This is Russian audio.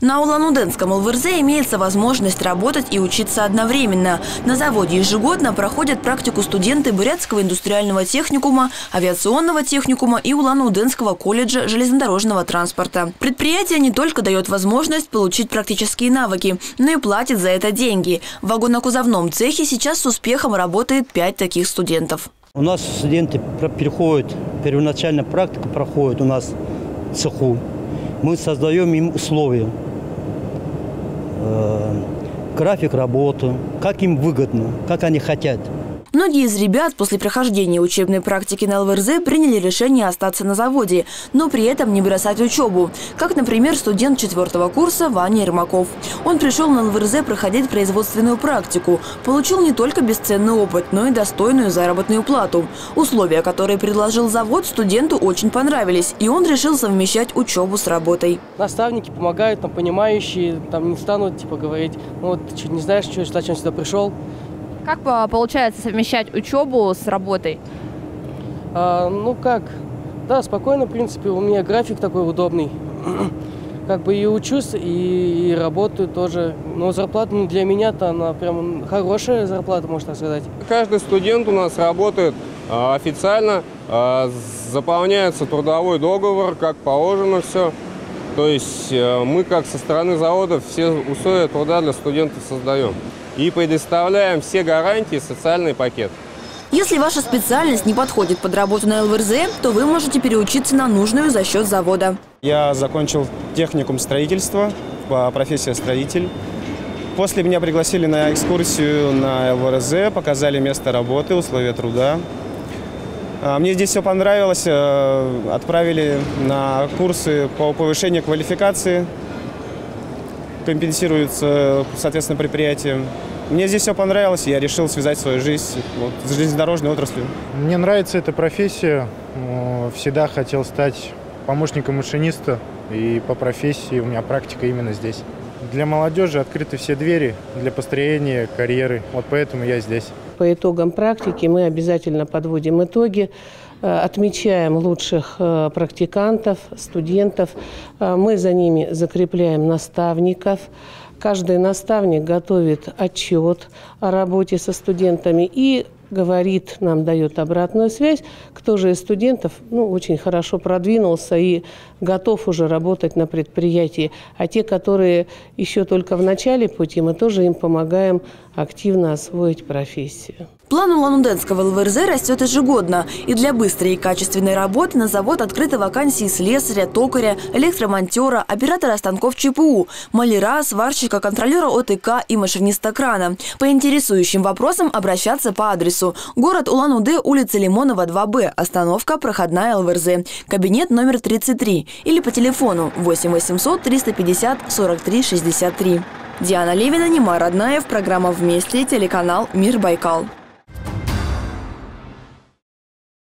На Улан-Удэнском ЛВРЗ имеется возможность работать и учиться одновременно. На заводе ежегодно проходят практику студенты Бурятского индустриального техникума, авиационного техникума и Улан-Удэнского колледжа железнодорожного транспорта. Предприятие не только дает возможность получить практические навыки, но и платит за это деньги. В вагонокузовном цехе сейчас с успехом работает 5 таких студентов. У нас студенты переходят, первоначально практика проходит у нас в цеху. Мы создаем им условия. График работы, как им выгодно, как они хотят. Многие из ребят после прохождения учебной практики на ЛВРЗ приняли решение остаться на заводе, но при этом не бросать учебу. Как, например, студент 4-го курса Ваня Ермаков. Он пришел на ЛВРЗ проходить производственную практику. Получил не только бесценный опыт, но и достойную заработную плату. Условия, которые предложил завод, студенту очень понравились, и он решил совмещать учебу с работой. Наставники помогают, понимающие, не станут говорить, вот чуть не знаешь, зачем сюда пришел. Как получается совмещать учебу с работой? Да, спокойно, в принципе, у меня график такой удобный. И учусь, и работаю тоже. Но зарплата для меня-то, она прям хорошая зарплата, можно так сказать. Каждый студент у нас работает официально, заполняется трудовой договор, как положено все. То есть мы, как со стороны завода, все условия труда для студентов создаем. И предоставляем все гарантии, социальный пакет. Если ваша специальность не подходит под работу на ЛВРЗ, то вы можете переучиться на нужную за счет завода. Я закончил техникум строительства по профессии строитель. После меня пригласили на экскурсию на ЛВРЗ, показали место работы, условия труда. Мне здесь все понравилось, отправили на курсы по повышению квалификации. Компенсируется, соответственно, предприятием. Мне здесь все понравилось, и я решил связать свою жизнь с железнодорожной отраслью. Мне нравится эта профессия. Всегда хотел стать помощником машиниста, и по профессии у меня практика именно здесь. Для молодежи открыты все двери для построения карьеры. Вот поэтому я здесь. По итогам практики мы обязательно подводим итоги, отмечаем лучших практикантов, студентов. Мы за ними закрепляем наставников. Каждый наставник готовит отчет о работе со студентами и говорит, нам дает обратную связь, кто же из студентов очень хорошо продвинулся и готов уже работать на предприятии. А те, которые еще только в начале пути, мы тоже им помогаем активно освоить профессию. План Улан-Удэнского ЛВРЗ растет ежегодно. И для быстрой и качественной работы на завод открыты вакансии слесаря, токаря, электромонтера, оператора станков ЧПУ, маляра, сварщика, контролера ОТК и машиниста крана. По интересующим вопросам обращаться по адресу: город Улан-Удэ, улица Лимонова, 2Б, остановка проходная ЛВРЗ, кабинет номер 33, или по телефону 8 800 350 43 63. Диана Левина, Немар Аднаев, программа «Вместе», телеканал «Мир Байкал».